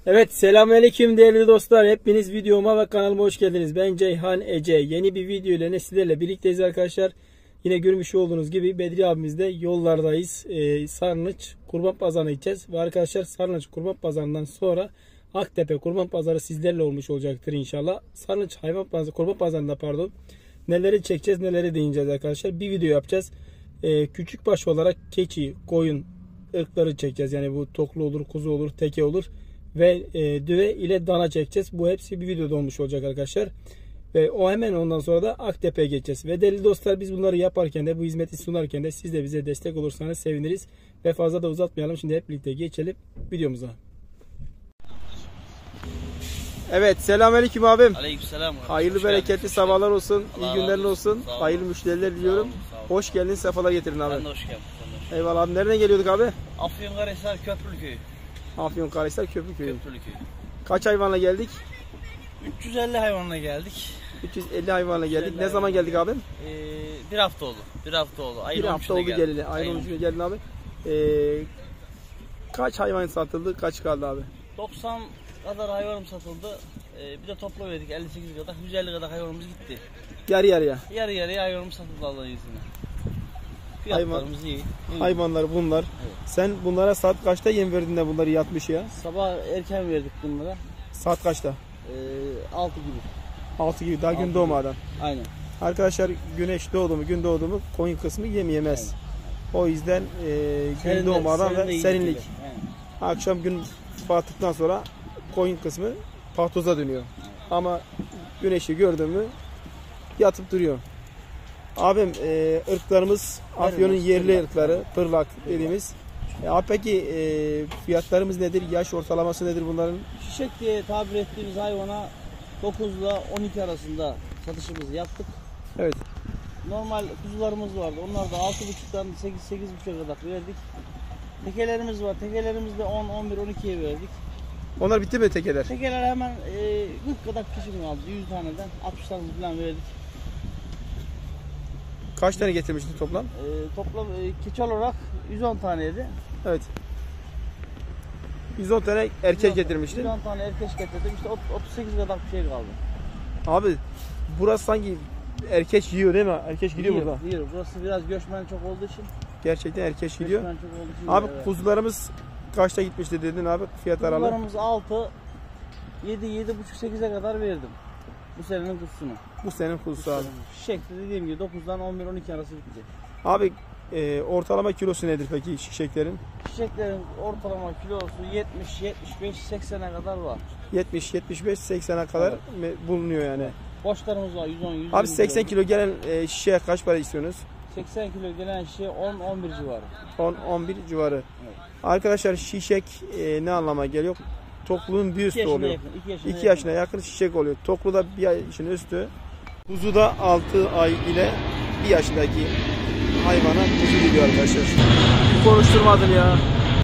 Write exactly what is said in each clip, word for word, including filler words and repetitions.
Evet, selamünaleyküm değerli dostlar. Hepiniz videoma ve kanalıma hoş geldiniz. Ben Ceyhan Ece. Yeni bir video ile sizlerle birlikteyiz arkadaşlar. Yine görmüş olduğunuz gibi Bedri abimizle yollardayız. Ee, Sarnıç Kurban Pazarı'na gideceğiz. Ve arkadaşlar Sarnıç Kurban Pazarı'ndan sonra Aktepe Kurban Pazarı sizlerle olmuş olacaktır inşallah. Sarnıç Hayvan Pazarı, Kurban Pazarı'nda pardon. Neleri çekeceğiz, neleri değineceğiz arkadaşlar. Bir video yapacağız. Ee, küçük baş olarak keçi, koyun ırkları çekeceğiz. Yani bu toklu olur, kuzu olur, teke olur. Ve e, düve ile dana çekeceğiz. Bu hepsi bir videoda olmuş olacak arkadaşlar. Ve o hemen ondan sonra da Aktepe'ye geçeceğiz. Ve değerli dostlar, biz bunları yaparken de, bu hizmeti sunarken de siz de bize destek olursanız seviniriz. Ve fazla da uzatmayalım. Şimdi hep birlikte geçelim videomuza. Evet, selamünaleyküm abim. Aleykümselam. Hayırlı bereketli sabahlar olsun. Allah iyi günler olsun. Hayırlı müşteriler diliyorum. Sağ olun, sağ olun. Hoş geldin, sefalar getirin abi. Ben de hoş geldin. Eyvallah abi. Nereden geliyorduk abi? Afyonkarahisar Köprülüköy'ü. Afyonkarahisar Köprülüköy. Köprülüköy. Kaç hayvanla geldik? üç yüz elli hayvanla geldik. üç yüz elli hayvanla geldik. Ne zaman geldik abim? Ee, bir hafta oldu. Bir hafta oldu. Ayın bir hafta oldu geleli. Ayın on üçüne geldin abi. Ee, kaç hayvan satıldı? Kaç kaldı abi? doksan kadar hayvanım satıldı. Ee, bir de topla verdik elli sekiz kadar. yüz elli kadar hayvanımız gitti. Yarı yarıya. Yarı yarıya hayvanımız satıldı Allah'ın izniyle. Fiyatlarımız iyi. iyi. Hayvanlar bunlar. Evet. Sen bunlara saat kaçta yem verdin de bunları yatmış ya? Sabah erken verdik bunlara. Saat kaçta? Ee, altı gibi. altı gibi daha gün doğmadan. Aynen. Arkadaşlar güneş doğdu mu, gün doğdu mu koyun kısmı yem yemez. Aynen. O yüzden e, gün Serin, doğmadan serin ve serinlik. Akşam gün battıktan sonra koyun kısmı pahtoza dönüyor. Ama güneşi gördün mü yatıp duruyor. Abim e, ırklarımız Afyon'un yerli ırkları, pırlak dediğimiz. E, abi peki e, fiyatlarımız nedir? Yaş ortalaması nedir bunların? Şişek diye tabir ettiğimiz hayvana dokuz ile on iki arasında satışımızı yaptık. Evet. Normal kuzularımız vardı. Onlar da altı buçuktan sekiz sekiz buçuğa kadar verdik. Tekelerimiz var. Tekelerimizi de on on bir on ikiye verdik. Onlar bitti mi tekeler? Tekeler hemen e, kırk kadar kişinin aldı. yüz taneden altmış tane falan verdik. Kaç tane getirmiştin toplam? E, toplam e, keçi olarak yüz on taneydi. Evet. yüz on tane erkek getirmiştin. yüz on tane erkek getirdim. İşte otuz sekiz kadar bir şey kaldı. Abi burası sanki erkeş yiyor değil mi? Erkeş gidiyor yiyor, burada. Yiyor. Burası biraz göçmen çok olduğu için. Gerçekten erkeş gidiyor. Göçmen çok olduğu için abi evet. Kuzularımız kaçta gitmişti dedin abi? Fiyat aralığı. Kuzularımız altı, yedi, yedi buçuk, sekize kadar verdim. Bu senenin kuzusunu. Bu senin kuzusu abi. Şişekte dediğim gibi dokuzdan on bir on iki arası bitti. Abi e, ortalama kilosu nedir peki şişeklerin? Şişeklerin ortalama kilosu yetmiş, yetmiş beş, seksene kadar var. yetmiş, yetmiş beş, seksene kadar evet. Bulunuyor yani. Boşlarımız var yüz on, yüz yirmi. Abi seksen kilo gelen e, şişeye kaç para istiyorsunuz? seksen kilo gelen şişe on on bir civarı. on on bir civarı. Evet. Arkadaşlar şişek e, ne anlama geliyor? Tokluğun bir üstü oluyor. Yakın, iki yaşına, iki yaşına yakın şişek oluyor. Toklu da bir yaşın üstü. Kuzu da altı ay ile bir yaşındaki hayvana kuzu gidiyor arkadaşlar. Bir konuşturmadın ya.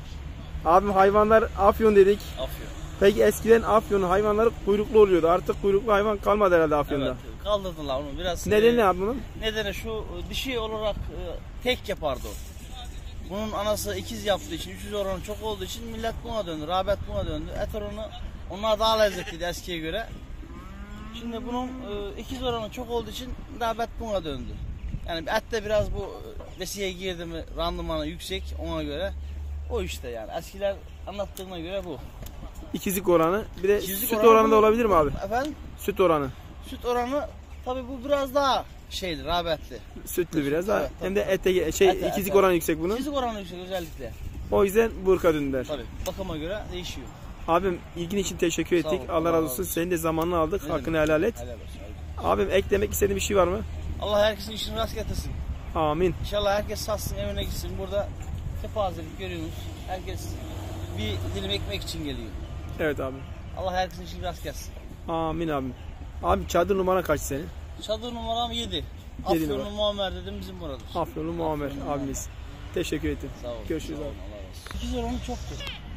Abim hayvanlar Afyon dedik. Afyon. Peki eskiden Afyon'un hayvanları kuyruklu oluyordu. Artık kuyruklu hayvan kalmadı herhalde Afyon'da. Evet, kaldırdılar onu biraz. Nedeni ne abi bunun? Nedeni şu, dişi olarak tek yapardı o. Bunun anası ikiz yaptığı için, üç yüz oranı çok olduğu için millet buna döndü, rağbet buna döndü. Et oranı onlar daha lezzetliydi eskiye göre. Şimdi bunun ikiz oranı çok olduğu için rağbet buna döndü. Yani ette biraz bu besiye girdi mi randımanı yüksek ona göre. O işte yani eskiler anlattığına göre bu. İkizlik oranı. Bir de İkizlik süt oranı oranı da olabilir mi abi? Efendim? Süt oranı. Süt oranı tabii bu biraz daha şeydi, rağbetli. Sütlü biraz daha. Evet, Hem de ete şey ete, ikizlik ete. oranı yüksek bunun. İkizlik oranı yüksek özellikle. O yüzden burka döndüler. Tabii bakıma göre değişiyor. Abim ilgin için teşekkür ettik. Ol, Allah razı olsun. Senin de zamanını aldık. Ne Hakkını demek? helal et. Helal olsun. Abim eklemek istediğin bir şey var mı? Allah herkesin işini rast getirsin. Amin. İnşallah herkes satsın, evine gitsin. Burada kepazelik görüyorsunuz. Herkes bir dilim ekmek için geliyor. Evet abi. Allah herkesin işini rast gelsin. Amin abim. Abi çadır numara kaç senin? Çadır numaram yedi. Afyonlu Muammer dedim bizim buradır. Afyonlu Muammer abimiz. Teşekkür ettim. Sağ olun. Görüşürüz Sağ olun, abi. Allah razı olsun. İkiz oranı çoktur.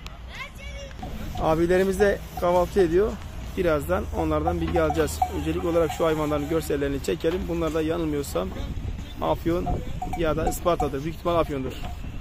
Abilerimiz de kahvaltı ediyor. Birazdan onlardan bilgi alacağız. Öncelik olarak şu hayvanların görsellerini çekelim. Bunlar da yanılmıyorsam Afyon ya da Isparta'dır. Büyük ihtimal Afyon'dur.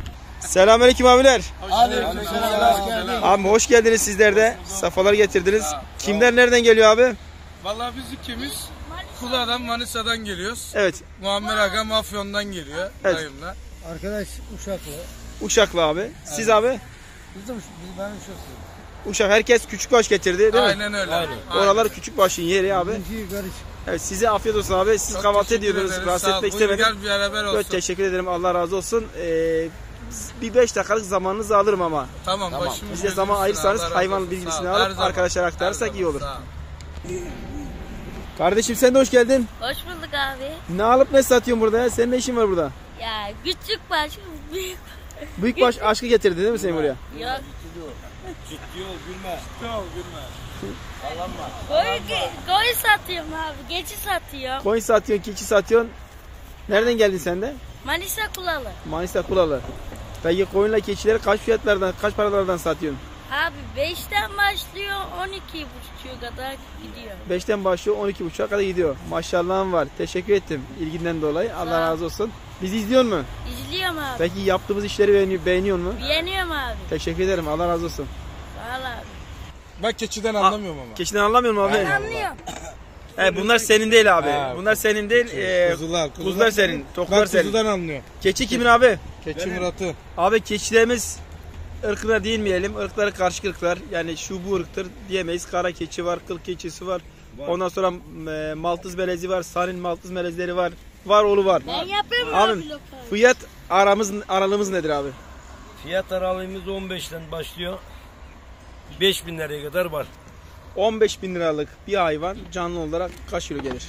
Selamünaleyküm abiler. Aleykümselam. Abi hoş geldiniz sizler de. Safalar getirdiniz. Kimler nereden geliyor abi? Vallahi biz ikimiz Kula'dan, Manisa'dan geliyoruz. Evet. Muammer Aga Mafyon'dan geliyor Evet. dayımla. Arkadaş Uşaklı. Uşaklı abi. Siz abi? Biz de Uş- biz ben Uşaklı. Uşak herkes küçükbaş getirdi değil mi? Aynen öyle. Aynen. Oralar küçükbaşın yeri abi. Bizimki karış. Evet size afiyet olsun abi. Siz Çok kahvaltı teşekkür ediyordunuz. ederiz. Rahatsız Sağ ol. etmek Buyurun, istemedim. gel beraber olsun. Evet, teşekkür ederim. Allah razı olsun. Ee, bir beş dakikalık zamanınızı alırım ama. Tamam, başımız Bize zaman gözümüzün ayırırsanız Allah razı hayvan olsun. bilgisini Sağ ol. Her alıp zaman. arkadaşlara Her aktarırsak zaman. iyi olur. Sağ ol. Kardeşim sen de hoş geldin. Hoş bulduk abi. Ne alıp ne satıyorsun burada ya? Senin ne işin var burada? Ya küçük baş, büyük Büyükbaş aşkı getirdi değil mi seni buraya? yok. Ciddi ol gülme. Ciddi ol gülme. Koyu, koyu satıyorum abi. Geçi satıyorum. Koyun satıyorsun, keçi satıyorsun. Nereden geldin sen de? Manisa Kulalı. Manisa Kulalı. Peki koyunla keçileri kaç fiyatlardan, kaç paralardan satıyorsun? Abi beşten başlıyor on iki buçuğa kadar gidiyor. beşten başlıyor on iki buçuğa kadar gidiyor. Maşallahın var. Teşekkür ettim ilginden dolayı. Allah Sağ ol. razı olsun. Bizi izliyor mu? İzliyorum abi. Peki yaptığımız işleri beğeniyor, beğeniyor mu? Beğeniyorum abi. Teşekkür ederim. Allah razı olsun. Sağ ol abi. Ben keçiden anlamıyorum ama. Keçiden anlamıyor musun abi? Anlıyorum. Evet, bunlar senin değil abi. Ha, bunlar senin değil. Ee, Kuzular, kuzular. kuzular senin. Toklar Ben senin. kuzudan anlıyorum. Keçi kimin abi? Keçi Murat'ı. Abi keçilerimiz ırkına değinmeyelim. Irkları karşı ırklar. Yani şu bu ırktır diyemeyiz. Kara keçi var, kıl keçisi var. Ondan sonra e, Maltız melezi var, Sarin Maltız melezleri var. Var oğlu var. Ben yapıyorum Abi abi lokal. fiyat aramız aralığımız nedir abi? Fiyat aralığımız on beşten başlıyor. beş bin liraya kadar var. on beş bin liralık bir hayvan canlı olarak kaç kilo gelir?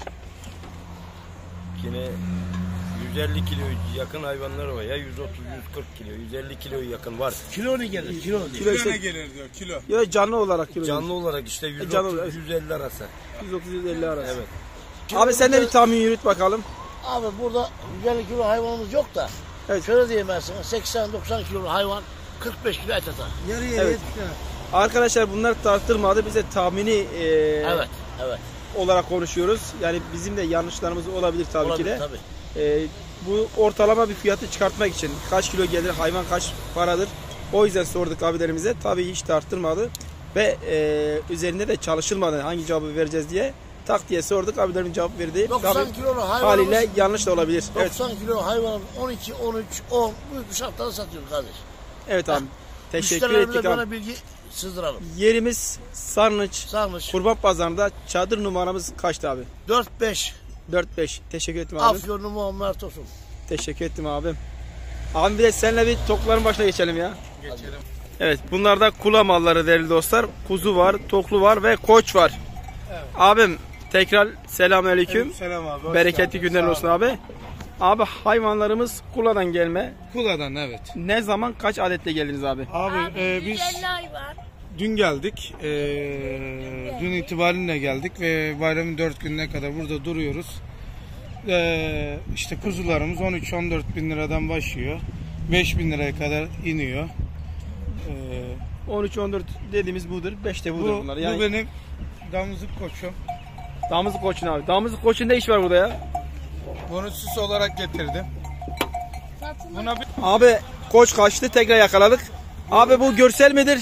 Yine yüz elli kilo yakın hayvanlar var ya, yüz otuz yüz kırk kilo, yüz elli kiloya yakın var. Kilo ne gelir? Kilo ne? Kilo Kilo işte, ne gelir diyor, kilo. ya canlı olarak kilo. Canlı olarak işte E, canlı olarak. yüz otuz yüz elli arası. yüz otuz yüz elli arası. Evet. Abi sen de bir tahmin yürüt bakalım. Abi burada yüz elli kilo hayvanımız yok da. Evet. Şöyle diyeyim ben sana seksen doksan kilo hayvan kırk beş kilo et atar. Yarıya evet. Arkadaşlar bunlar tartılmadı. Bize tahmini e, Evet. Evet. olarak konuşuyoruz. Yani bizim de yanlışlarımız olabilir tabii Olabilir, ki de. tabii. E, bu ortalama bir fiyatı çıkartmak için kaç kilo gelir, hayvan kaç paradır? O yüzden sorduk abilerimize. Tabii hiç tartılmadı ve e, üzerinde de çalışılmadı. Hangi cevabı vereceğiz diye tak diye sorduk. Abilerin cevap verdi. doksan Tabii kilolu hayvanımız. haliyle yanlış da olabilir. Evet. doksan kilo hayvanımız on iki on üç on büyük bir şartlarda satıyoruz kardeş. Evet abi. Teşekkür Müşterilerimize ettik abi. böyle bilgi sızdıralım. Yerimiz Sarnıç Sarmış. Kurban Pazarı'nda. Çadır numaramız kaçtı abi? dört beş. dört beş. Teşekkür ettim abi. Afyonlu Muammer Tosun. Teşekkür ettim abim. Abi bir de seninle bir tokların başına geçelim ya. Geçelim. Evet, bunlar da kula malları değerli dostlar. Kuzu var, toklu var ve koç var. Abim tekrar selamünaleyküm. Selam abi. hoş Bereketli geldin. günler Sağ olsun ol. abi. Abi hayvanlarımız kuladan gelme. Kula'dan evet. Ne zaman kaç adetle geldiniz abi? Abi, Abi e, biz yüz elli hayvan. dün geldik. E, dün itibariyle geldik ve bayramın dört gününe kadar burada duruyoruz. E, işte kuzularımız on üç on dört bin liradan başlıyor. beş bin liraya kadar iniyor. E, on üç on dört dediğimiz budur. beş de budur bu, bunlar. bu Yani benim damızlık koçum. damızlık koçun abi. Damızlık koçun ne iş var burada ya? Bunu süs olarak getirdim. Satılır. Buna bir Abi koç kaçtı, tekrar yakaladık. Abi bu görsel midir?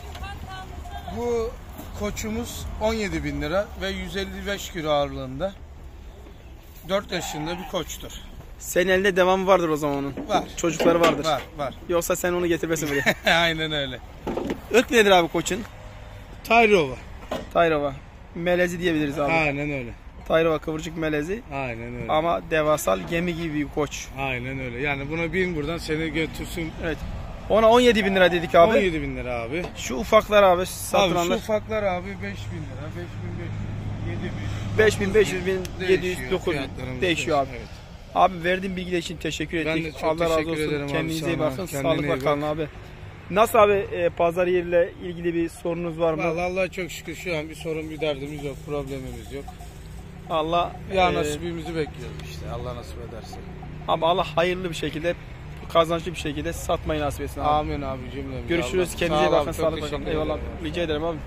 Bu koçumuz on yedi bin lira ve yüz elli beş kilo ağırlığında. dört yaşında bir koçtur. Senin elinde devamı vardır o zaman onun. Var. Çocukları vardır. Var var. Yoksa sen onu getirmesin buraya. Aynen öyle. Irk nedir abi koçun? Tayrova. Tayrova. Melezi diyebiliriz abi. Aynen öyle. Tayrova kıvırcık melezi. Aynen öyle. Ama devasal gemi gibi bir koç. Aynen öyle. Yani buna bin buradan seni götürsün. Evet. Ona on yedi bin lira dedik abi. on yedi bin lira abi. Şu ufaklar abi Abi şu satılanlar. ufaklar abi beş bin lira, beş bin beş yüz, yedi bin. beş bin beş yüz, bin yedi yüz, Değişiyor, dokuz bin fiyatlarımız değişiyor abi. Evet. Abi verdiğin bilgiler için teşekkür Ben ettik. de çok Allah razı teşekkür olsun. ederim abi, Kendinize iyi sana. bakın. Kendine Sağlıkla iyi kalın bak. abi. Nasıl abi e, pazar yeriyle ilgili bir sorunuz var mı? Vallahi Allah'a çok şükür şu an bir sorun, bir derdimiz yok, problemimiz yok. Allah Ya e, nasibimizi bekliyoruz işte. Allah nasip ederse. ama Allah hayırlı bir şekilde, kazançlı bir şekilde satmayı nasip etsin abi. Amin abi cümlemize. Görüşürüz. Allah- Kendinize iyi Sağ ol abi, bakın. çok Sağlıkla teşekkür kalın. Eyvallah. ederim. Rica ederim abi.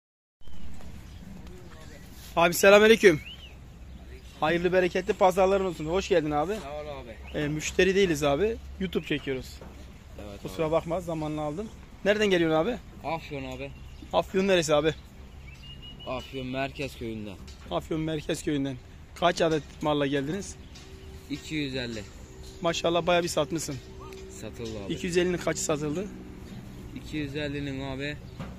Abi selamünaleyküm. Hayırlı bereketli pazarların olsun. Hoş geldin abi. Sağ ol abi. E, müşteri değiliz abi. YouTube çekiyoruz. Evet. Kusura bakma, zamanını aldım. Nereden geliyorsun abi? Afyon abi. Afyon neresi abi? Afyon Merkez Köyü'nden. Afyon Merkez Köyü'nden. Kaç adet malla geldiniz? iki yüz elli. Maşallah bayağı bir satmışsın. Satıldı abi. iki yüz ellinin kaçı satıldı? iki yüz ellinin abi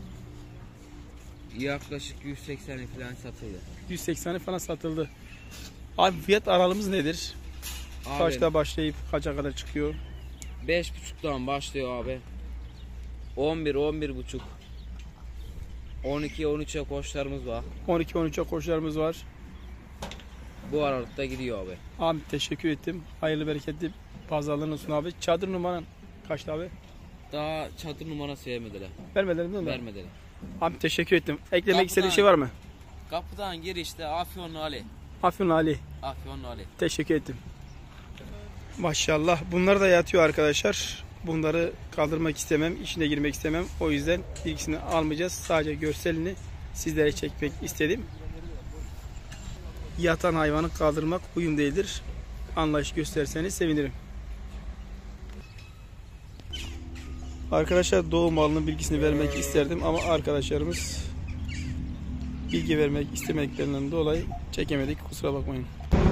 yaklaşık yüz sekseni falan satıldı. yüz sekseni falan satıldı. Abi fiyat aralığımız nedir? Abi, Kaçta başlayıp kaça kadar çıkıyor? beş buçuktan başlıyor abi. on bir on bir buçuk. on iki on üçe koçlarımız var. on iki on üçe koşularımız var. Bu aralıkta gidiyor abi. Abi teşekkür ettim. Hayırlı bereketli pazarlığın olsun abi. Çadır numaran kaçtı abi? Daha çadır numarası vermediler. Vermediler değil mi? Vermediler. Abi teşekkür ettim. Eklemek Kapıdan- istediğin bir şey var mı? Kapıdan girişte Afyonlu Ali. Afyon Ali. Afyonlu Ali. Teşekkür ettim. Maşallah. Bunlar da yatıyor arkadaşlar. Bunları kaldırmak istemem. İçine girmek istemem. O yüzden bilgisini almayacağız. Sadece görselini sizlere çekmek istedim. Yatan hayvanı kaldırmak uyum değildir. Anlayış gösterseniz sevinirim. Arkadaşlar doğum malının bilgisini vermek isterdim ama arkadaşlarımız bilgi vermek istemeklerinden dolayı çekemedik. Kusura bakmayın.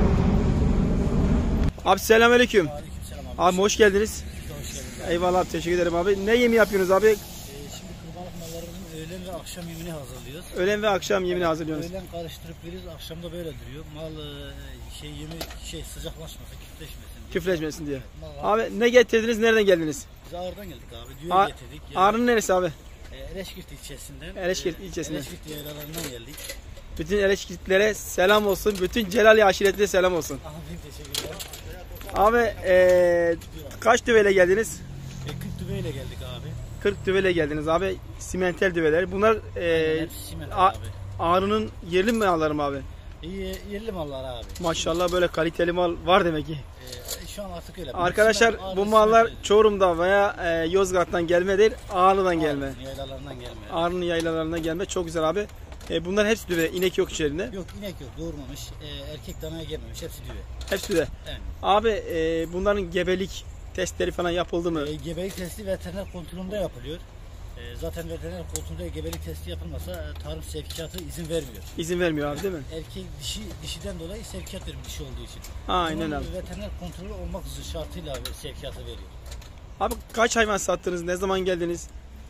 Abi selamünaleyküm. Aleykümselam abi. Abi hoş geldiniz. Hoş geldiniz. Eyvallah abi, teşekkür ederim abi. Ne yemi yapıyorsunuz abi? Ee, şimdi kurbanlık mallarımızın öğlen ve akşam yemini hazırlıyoruz. Öğlen ve akşam yemini hazırlıyorsunuz. Öğlen karıştırıp veriyoruz, akşam da böyle duruyor. Mal e, şey yemi şey sıcaklaşmasın, küfleşmesin diye. Küfleşmesin diye. Mal var. Abi ne getirdiniz? Nereden geldiniz? Biz Ağrı'dan geldik abi. Düğün A- getirdik. Ağrı'nın neresi abi? E, Eleşkirt ilçesinden. Eleşkirt e, ilçesinden. Eleşkirt yaylalarından geldik. Bütün Eleşkirtlilere selam olsun. Bütün Celali aşiretine selam olsun. Abi teşekkürler. Abi ee, kaç düveyle geldiniz? E, kırk düveyle geldik abi. kırk düveyle geldiniz abi. Simentel düveler. Bunlar ee, Hepsi simen A- abi. Ağrı'nın yerli mi mallarım abi? İyi, yerli mallar abi. Maşallah böyle kaliteli mal var demek ki. E, şu an artık öyle. Arkadaşlar Simen, bu Ağrı, mallar simen- Çorum'dan veya ee, Yozgat'tan gelme değil, Ağrı'dan gelme. Ağrı'nın yaylalarından gelme. Ağrı'nın yaylalarından gelme. Çok güzel abi. E, bunlar hepsi düve. İnek yok içerisinde. Yok inek yok, doğurmamış. E, erkek danaya gelmemiş, hepsi düve. Hepsi düve. Evet. Abi e, bunların gebelik testleri falan yapıldı mı? E, gebelik testi veteriner kontrolünde yapılıyor. E, zaten veteriner kontrolünde gebelik testi yapılmasa e, tarım sevkiyatı izin vermiyor. İzin vermiyor abi değil mi? Erkek dişi dişiden dolayı sevkiyat verir dişi olduğu için. Aynen Bunun abi. veteriner kontrolü olmak şartıyla sevkiyatı veriyor. Abi kaç hayvan sattınız? Ne zaman geldiniz?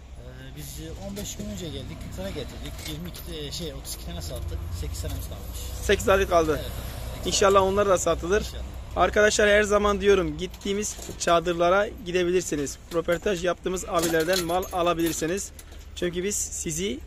E, biz on beş gün önce geldik, kırk tane getirdik. yirmi iki şey otuz iki tane sattık. sekiz tanemiz kalmış. sekiz adet kaldı. Evet. İnşallah onlar da satılır. İnşallah. Arkadaşlar her zaman diyorum, gittiğimiz çadırlara gidebilirsiniz. Röportaj yaptığımız abilerden mal alabilirsiniz. Çünkü biz sizi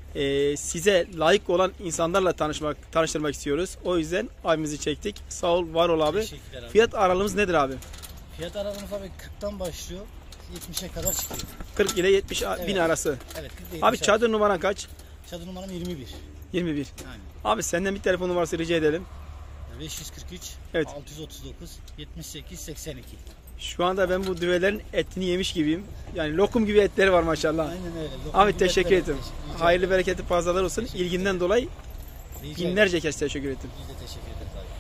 e, size layık olan insanlarla tanışmak tanıştırmak istiyoruz. O yüzden abimizi çektik. Sağ ol, var ol abi. Teşekkürler abi. Fiyat aralığımız nedir abi? Fiyat aralığımız abi kırktan başlıyor. yetmişe kadar çıkıyor. kırk ile yetmiş bin Evet. arası. Evet, kırk ile Abi yetmiş çadır numaran kaç? Çadır numaram yirmi bir. yirmi bir. Aynen. Abi senden bir telefon numarası rica edelim. beş yüz kırk üç, Evet. altı yüz otuz dokuz, yetmiş sekiz, seksen iki. Şu anda ben bu düvelerin etini yemiş gibiyim. Yani lokum gibi etleri var maşallah. Aynen öyle. Lokum Abi gibi teşekkür etler, ederim. teşekkür- rica Hayırlı ederim. bereketli pazarlar olsun. İlginden dolayı Rica ederim. binlerce kez teşekkür ettim. Biz de teşekkür ederiz abi.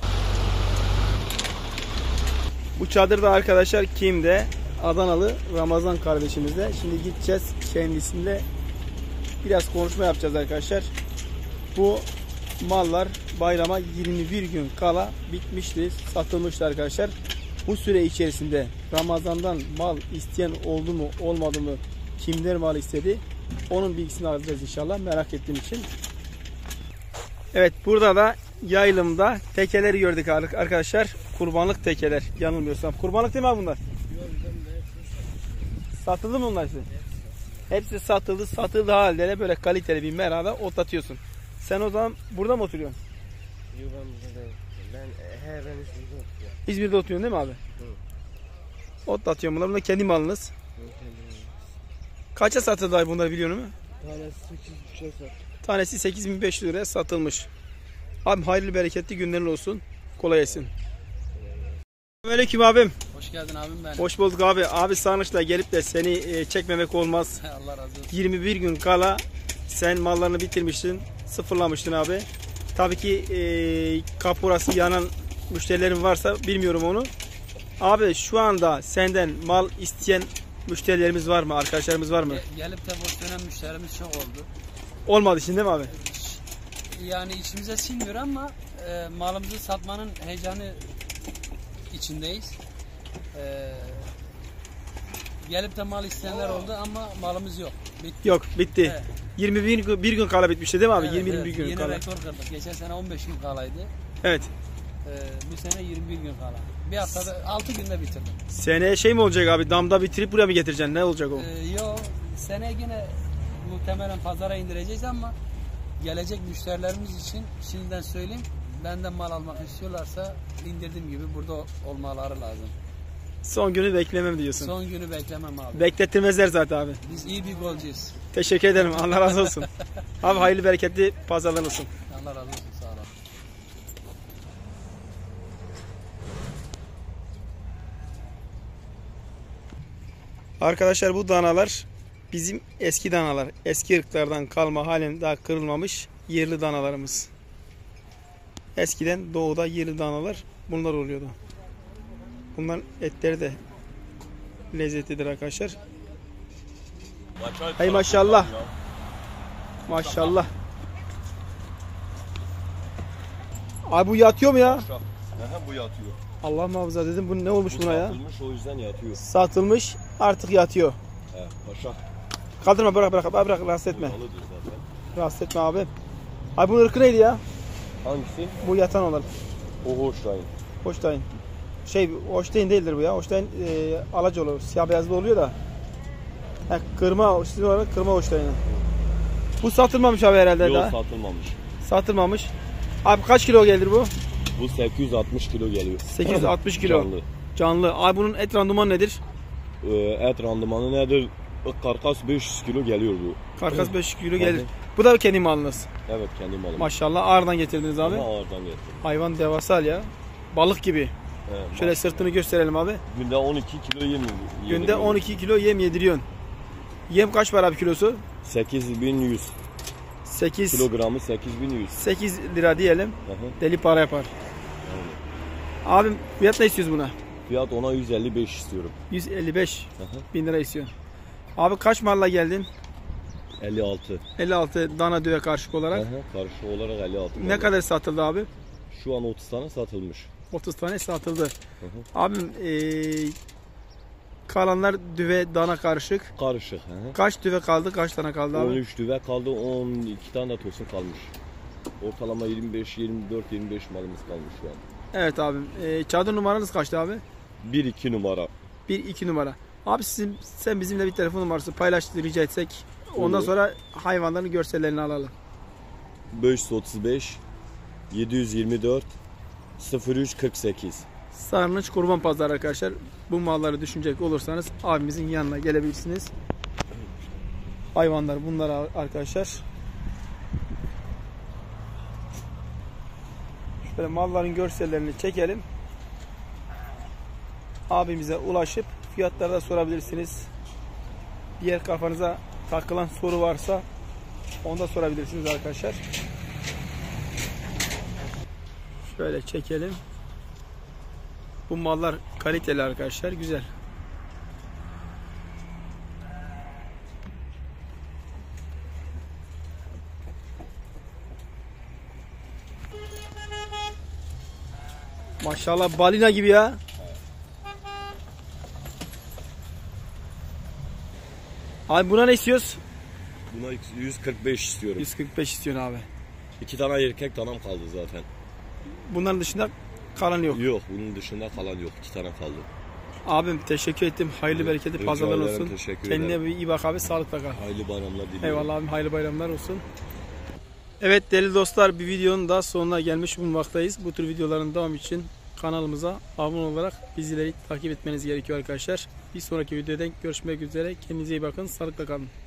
Bu çadırda arkadaşlar kimde? Adanalı Ramazan kardeşimizde. Şimdi gideceğiz kendisiyle biraz konuşma yapacağız arkadaşlar. Bu mallar bayrama yirmi bir gün kala bitmişti, satılmıştı arkadaşlar. Bu süre içerisinde Ramazan'dan mal isteyen oldu mu olmadı mı, kimler mal istedi, onun bilgisini alacağız inşallah, merak ettiğim için. Evet, burada da yaylımda tekeleri gördük arkadaşlar. Kurbanlık tekeler, yanılmıyorsam. Kurbanlık değil mi abi bunlar? Satıldı mı bunlar size? Hepsi satıldı. Satıldığı halde de böyle kaliteli bir merada otlatıyorsun. Sen o zaman burada mı oturuyorsun? Yok ben ben he ben İzmir'de oturuyorum. İzmir'de oturuyorsun değil mi abi? Hı. Otlatıyorum bunlar. Bunlar kendi malınız. Kaça satıldı abi bunlar biliyor musun? Tanesi sekiz buçuk saat. Tanesi sekiz bin beş yüz liraya satılmış. Abi hayırlı bereketli günlerin olsun. Kolay gelsin. Selamünaleyküm abim. Hoş geldin abim ben. Hoş bulduk abi. Abi Sarnıç'ta gelip de seni e, çekmemek olmaz. Allah razı olsun. yirmi bir gün kala sen mallarını bitirmiştin. Sıfırlamıştın abi. Tabii ki e, kaporası yanan müşterilerin varsa bilmiyorum onu. Abi şu anda senden mal isteyen müşterilerimiz var mı? Arkadaşlarımız var mı? Ge- Gelip de boş dönen müşterimiz çok oldu. Olmadı şimdi değil mi abi? Yani içimize sinmiyor ama e, malımızı satmanın heyecanı içindeyiz. E, gelip de mal isteyenler oldu ama malımız yok. Bitti. Yok, bitti. Evet. yirmi bir gün, bir gün kala bitmişti değil mi abi? Evet, yirmi evet. bir gün Yeni kala. rekor kırdık. Geçen sene on beş gün kalaydı. Evet. E, bu sene yirmi bir gün kala. Bir haftada altı günde bitirdim. Seneye şey mi olacak abi? Damda bitirip buraya mı getireceksin? Ne olacak o? E, yo, sene yine muhtemelen pazara indireceğiz ama gelecek müşterilerimiz için şimdiden söyleyeyim. Benden mal almak istiyorlarsa indirdiğim gibi burada olmaları lazım. Son günü beklemem diyorsun. Son günü beklemem abi. Beklettirmezler zaten abi. Biz iyi bir golcuyuz. Teşekkür ederim. Allah razı olsun. Abi hayırlı bereketli pazarlar olsun. Allah razı olsun, sağ olun. Arkadaşlar bu danalar bizim eski danalar. Eski ırklardan kalma halen daha kırılmamış yerli danalarımız. Eskiden doğuda yerli danalar bunlar oluyordu. Bunların etleri de lezzetlidir arkadaşlar. Hay maşallah. Maşallah. Abi bu yatıyor mu ya? Aha, bu yatıyor. Allah muhafaza dedim. Bu ne olmuş Bu buna ya? satılmış, o yüzden yatıyor. Satılmış artık yatıyor. He, paşa. Kaldırma, bırak bırak bırak, bırak rahatsız etme. Alıdır zaten. Rahatsız etme abi. Abi bunun ırkı neydi ya? Hangisi? Bu yatan olan. O Holstein. Holstein. Şey Holstein değildir bu ya. Holstein e, Alacaoğlu. Siyah beyazlı oluyor da. He, kırma, sizin olarak kırma Holstein'in. Bu satılmamış abi herhalde Yok, daha. satılmamış. Satılmamış. Abi kaç kilo gelir bu? Bu sekiz yüz altmış kilo geliyor. sekiz yüz altmış kilo. Canlı. Canlı. Abi bunun et randımanı nedir? Ee, et randımanı nedir? Karkas beş yüz kilo geliyor bu. Karkas beş kilo gelir. Bu da kendi malınız. Evet, kendi malım. Maşallah ağırdan getirdiniz abi. Ama ağırdan getirdim. Hayvan devasal ya. Balık gibi. He, Şöyle sırtını gösterelim abi. günde on iki kilo yem yediriyorum. Günde on iki kilo yem yediriyorsun. Yem kaç para bir kilosu? sekiz bin yüz. sekiz Kilogramı sekiz bin yüz. sekiz lira diyelim. Hı hı. Deli para yapar. Abim fiyat ne istiyoruz buna? Fiyat ona yüz elli beş istiyorum. yüz elli beş Hı hı. bin lira istiyorsun. Abi kaç malla geldin? elli altı. elli altı dana düve karışık olarak. Hı hı. Karşı olarak elli altı. Ne kadar satıldı abi? Şu an otuz tane satılmış. otuz tane satıldı. Hı hı. Abim ee, kalanlar düve dana karışık. Karışık. Hı hı. Kaç düve kaldı? Kaç tane kaldı abi? on üç düve kaldı, on iki tane de tosun kalmış. Ortalama yirmi beş yirmi dört yirmi beş malımız kalmış şu an. Evet abim. E, çadır numaranız kaçtı abi? bir iki numara. bir iki numara. Abi sizin, sen bizimle bir telefon numarası paylaş rica etsek. Ondan Olur. sonra hayvanların görsellerini alalım. beş yüz otuz beş yedi yüz yirmi dört sıfır üç kırk sekiz. Sarnıç Kurban Pazarı arkadaşlar. Bu malları düşünecek olursanız abimizin yanına gelebilirsiniz. Hayvanlar bunlar arkadaşlar. Şöyle malların görsellerini çekelim. Abimize ulaşıp fiyatları da sorabilirsiniz. Diğer kafanıza takılan soru varsa onu da sorabilirsiniz arkadaşlar. Şöyle çekelim. Bu mallar kaliteli arkadaşlar, güzel. Maşallah balina gibi ya. Abi buna ne istiyoruz? Buna yüz kırk beş istiyorum. yüz kırk beş istiyorsun abi. İki tane erkek tanam kaldı zaten. Bunların dışında kalan yok. Yok, bunun dışında kalan yok. İki tane kaldı. Abim teşekkür ettim. Hayırlı bereketli Rica pazarlar ederim, olsun. teşekkür Kendine ederim. bir iyi bak abi. Sağlıkla kal. Hayırlı bayramlar diliyorum. Eyvallah abim. Hayırlı bayramlar olsun. Evet değerli dostlar, bir videonun daha sonuna gelmiş bulunmaktayız. Bu tür videoların devamı için kanalımıza abone olarak bizleri takip etmeniz gerekiyor arkadaşlar. Bir sonraki videoda görüşmek üzere. Kendinize iyi bakın. Sağlıkla kalın.